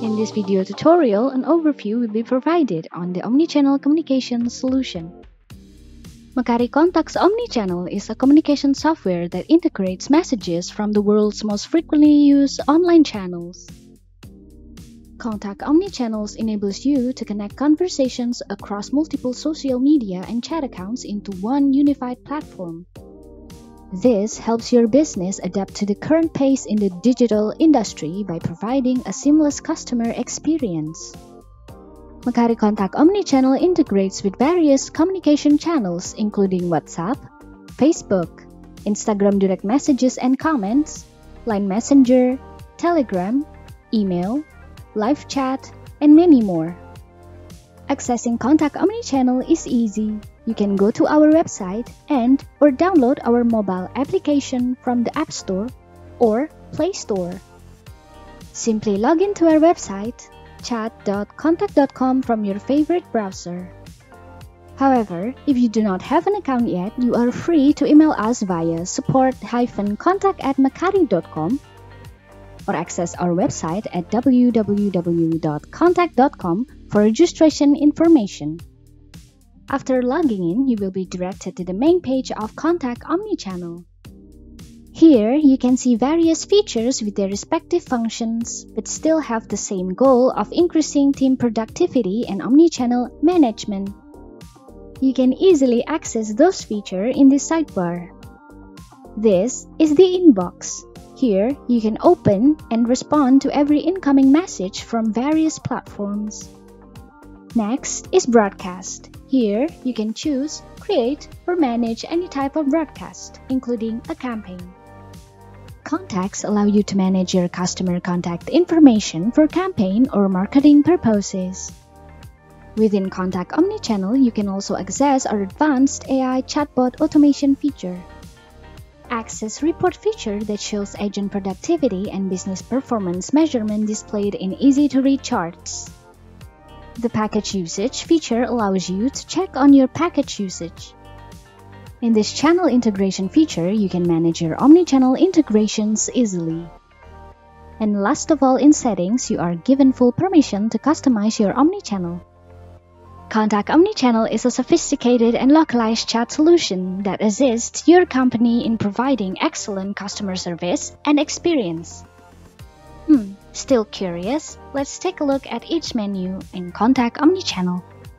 In this video tutorial, an overview will be provided on the Omnichannel communication solution. Mekari Qontak's Omnichannel is a communication software that integrates messages from the world's most frequently used online channels. Qontak Omnichannel enables you to connect conversations across multiple social media and chat accounts into one unified platform. This helps your business adapt to the current pace in the digital industry by providing a seamless customer experience. Mekari Qontak Omnichannel integrates with various communication channels including WhatsApp, Facebook, Instagram direct messages and comments, Line Messenger, Telegram, email, live chat, and many more. Accessing Qontak Omnichannel is easy. You can go to our website or download our mobile application from the App Store or Play Store. Simply log into our website, chat.qontak.com from your favorite browser. However, if you do not have an account yet, you are free to email us via support-qontak@mekari.com or access our website at www.qontak.com for registration information. After logging in, you will be directed to the main page of Qontak Omnichannel. Here, you can see various features with their respective functions, but still have the same goal of increasing team productivity and omnichannel management. You can easily access those features in the sidebar. This is the inbox. Here, you can open and respond to every incoming message from various platforms. Next is broadcast. Here, you can choose, create, or manage any type of broadcast, including a campaign. Contacts allow you to manage your customer contact information for campaign or marketing purposes. Within Qontak Omnichannel, you can also access our advanced AI chatbot automation feature. Access report feature that shows agent productivity and business performance measurement displayed in easy-to-read charts. The package usage feature allows you to check on your package usage. In this channel integration feature, you can manage your omnichannel integrations easily. And last of all, in settings, you are given full permission to customize your omnichannel. Qontak Omnichannel is a sophisticated and localized chat solution that assists your company in providing excellent customer service and experience. Still curious? Let's take a look at each menu in Qontak Omnichannel.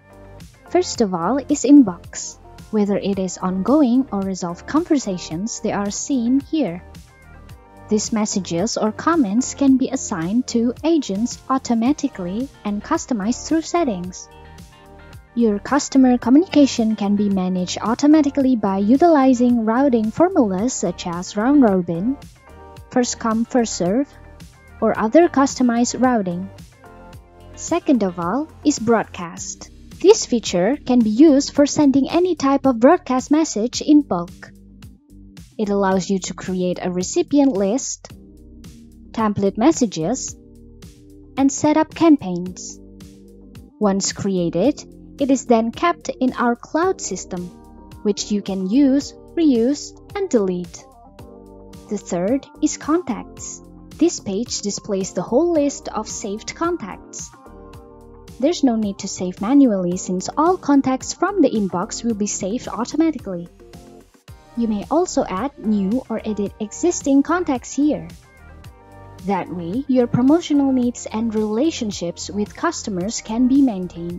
First of all is Inbox. Whether it is ongoing or resolved conversations, they are seen here. These messages or comments can be assigned to agents automatically and customized through settings. Your customer communication can be managed automatically by utilizing routing formulas such as round robin, first come first serve, or other customized routing. Second of all is broadcast. This feature can be used for sending any type of broadcast message in bulk. It allows you to create a recipient list, template messages, and set up campaigns. Once created, it is then kept in our cloud system, which you can use, reuse, and delete. The third is Contacts. This page displays the whole list of saved contacts. There's no need to save manually since all contacts from the inbox will be saved automatically. You may also add new or edit existing contacts here. That way, your promotional needs and relationships with customers can be maintained.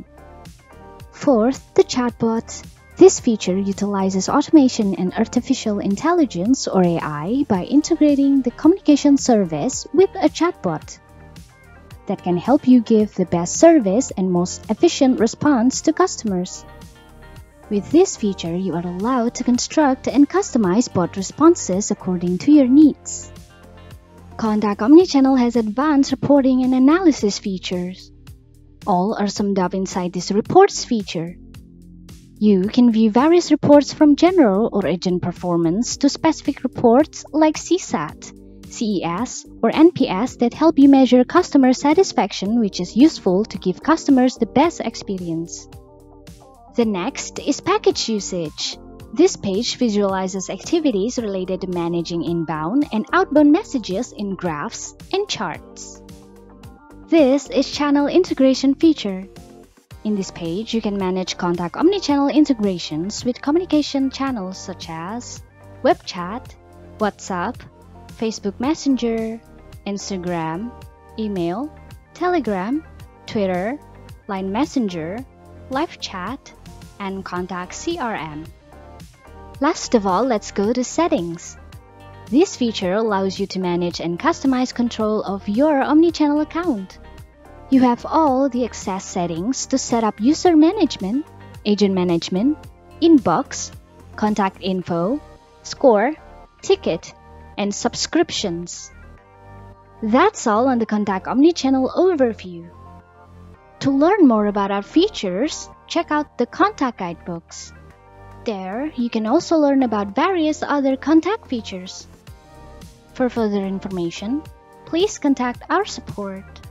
Fourth, the chatbot. This feature utilizes automation and artificial intelligence or AI by integrating the communication service with a chatbot that can help you give the best service and most efficient response to customers. With this feature, you are allowed to construct and customize bot responses according to your needs. Qontak Omnichannel has advanced reporting and analysis features. All are summed up inside this reports feature. You can view various reports from general or agent performance to specific reports like CSAT, CES, or NPS that help you measure customer satisfaction, which is useful to give customers the best experience. The next is package usage. This page visualizes activities related to managing inbound and outbound messages in graphs and charts. This is Channel Integration feature. In this page, you can manage Qontak Omnichannel integrations with communication channels such as web chat, WhatsApp, Facebook Messenger, Instagram, email, Telegram, Twitter, Line Messenger, live chat, and Qontak CRM. Last of all, let's go to Settings. This feature allows you to manage and customize control of your omnichannel account. You have all the access settings to set up user management, agent management, inbox, contact info, score, ticket, and subscriptions. That's all on the Qontak Omnichannel overview. To learn more about our features, check out the Qontak guidebooks. There, you can also learn about various other Qontak features. For further information, please contact our support.